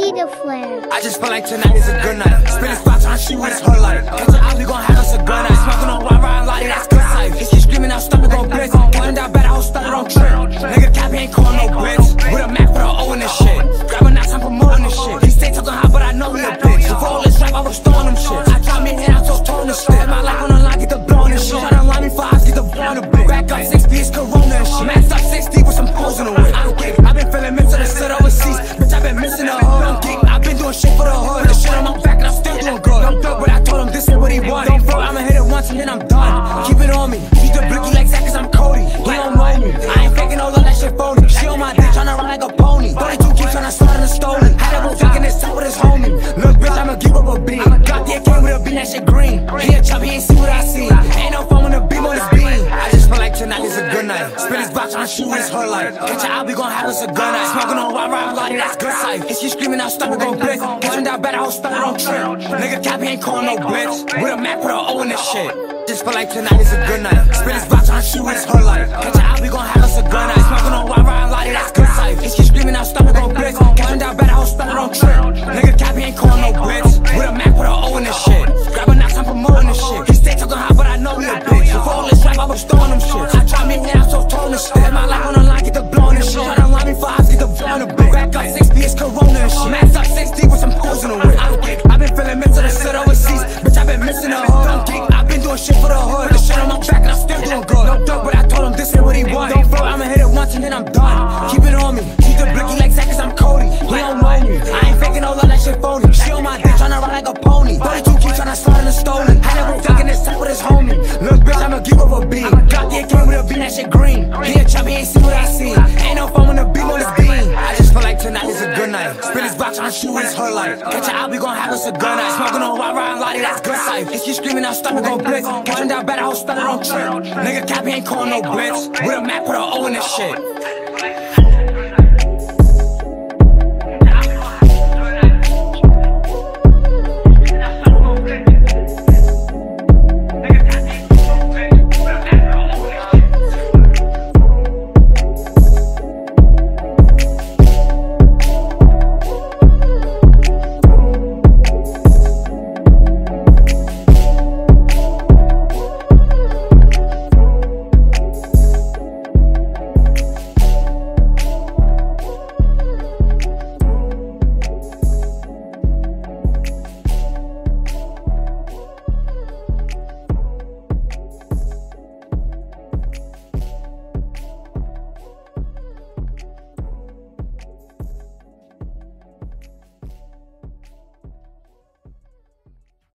B the flare. I just feel like tonight is a good night. Spinning spots on she with her life. Catch her out, we gon' have us a good night. Smoking on wild ride, lottie, that's good sight. If she screaming out, stomach gon' blitz. Pulling down better, whole started on trip. Nigga cap, he ain't calling no blitz. With a Mac, put a O in this shit. Grabbing knots, I'm promoting this shit. He stay talking hot, but I know he a bitch. Before all this rap, I was throwing them shit. I drop me in, I'm so throwing the shit. My life on the line, get the blowing this shit. Tryna line me for eyes, get the blowing the bitch. Back up 6 B's, Corona and shit. Max up 60 with some poles in the whip. I've been feeling missed to the sit overseas. Bitch, I've been missing the hood. I'm geek, I've been doing shit for the hood. The shit on my back and I'm still doing good. Don't duck, but I told him this is what he want. Don't float, I'ma hit it once and then I'm done. Keep it on me, keep the blicky like Zach, cause I'm Cody. He don't know me, I ain't faking all of that shit phony. She on my dick, tryna run like a pony. 32 keep tryna slide in the stolen. Had a boat taking this top with his homie. Look, bitch, I'ma give up a beat. Got the AK with a beat, that shit green. He a chub, he ain't see what I see. Ain't no fun when the beam on his beam. I just feel like tonight is a good night. Spin his box on shoe is her life. Catch her out, we gon' have us a good night. Smoking on wild ride, lottie, that's good sight. If she screaming out, stomach gon' blitz. Catching down better, whole started on trip. Nigga cap, he ain't calling no blitz. With a Mac, put a O in this shit. Just feel like tonight is a good night. Spin his box on shoe is her life. Catch her out, we gon' have us a good night. Smoking on wild ride, lottie, that's good sight. If she screaming out, stomach gon' blitz. Catching down better, whole started on trip. Nigga cap, he ain't calling no blitz. With a Mac, put a O in this shit. Grabbing knots, I'm promoting this shit. He stay talking hot, but I know he a bitch. Before all this rap, I was throwing them shit. I try me in, I'm so tall and shit. My life on the line, get the blowing this shit. Tryna line me for eyes, get the blowing the bitch. Back up 6 B's, Corona and shit. Max up 60 with some poles in the whip. I've been feeling missed to the sit overseas. Bitch, I've been missing the hood. I'm geek, I've been doing shit for the hood. The shit on my back and I'm still doing good. No duck, but I told him this is what he want. Don't float, I'ma hit it once and then I'm done. Keep it on me, keep the blicky like Zach, cause I'm Cody. He don't know me, I ain't faking all of that shit phony. She on my dick, tryna ride like a pony. 32 keep tryna slide in the stolen. Had a boat taking this top with his homie. Look, bitch, I'ma give up a beat. Got the AK with a beat, that shit green. He a chub, he ain't see what I see. Ain't no fun when the beam on his beam. I just feel like tonight is a good night. Spin his box on shoe is her life. Catch her out, we gon' have us a good night. Smoking on wild ride, lottie, that's good sight. If she screaming out, stomach gon' blitz. Catching down better, whole started on trip. Nigga cap, he ain't calling no blitz. With a Mac, put a O in this shit.